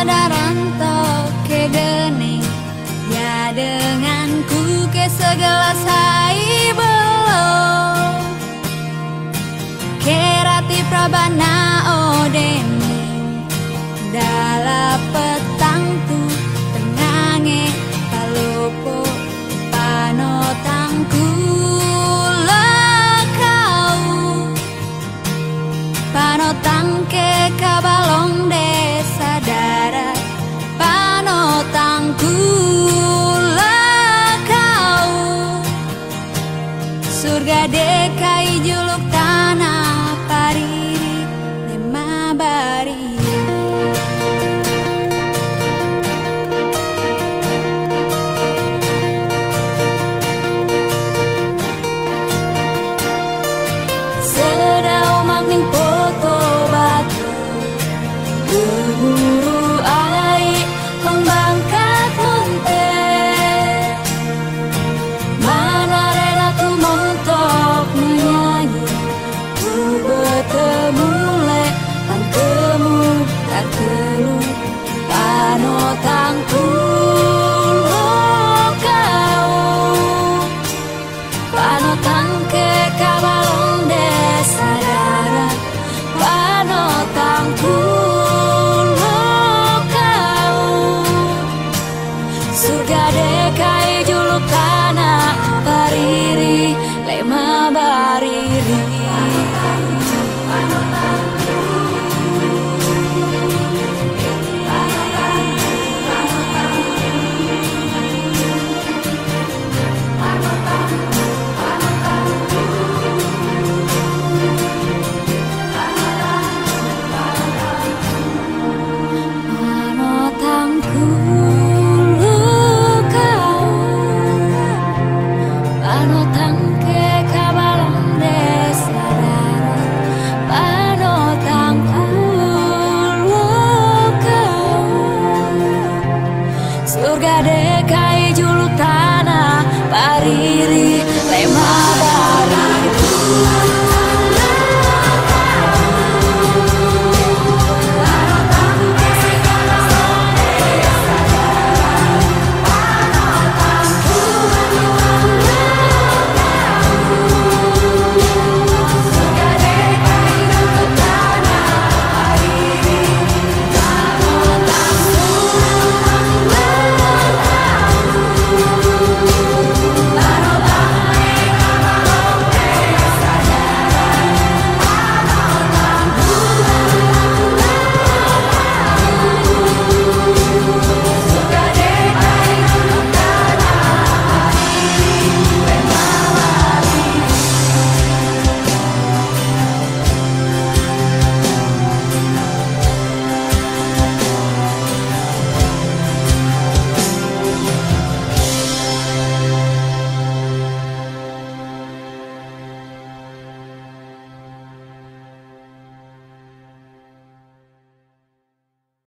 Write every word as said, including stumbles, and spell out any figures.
daranto ke geni ya denganku ke segelas hai belum kerati prabana odeni dalam petang tu tenange palupo panotangku lekau panotang ke kabalong desa darat panotangku lekau surga dekai juluk tanah pariri lema bari sedau magning poto batu berburu ai pembangkat munte mana rela ku montok menyanyi ku bertemu le pantemu tak telu panotangku lokau panotang ke kabalong desa darat panotangku lokau surga dekai juluk tanah pariri lema bariri panotangku lokau panotang ke kabalong desa darat panotangku lokau surga dekai juluk tanah pariri lema bariri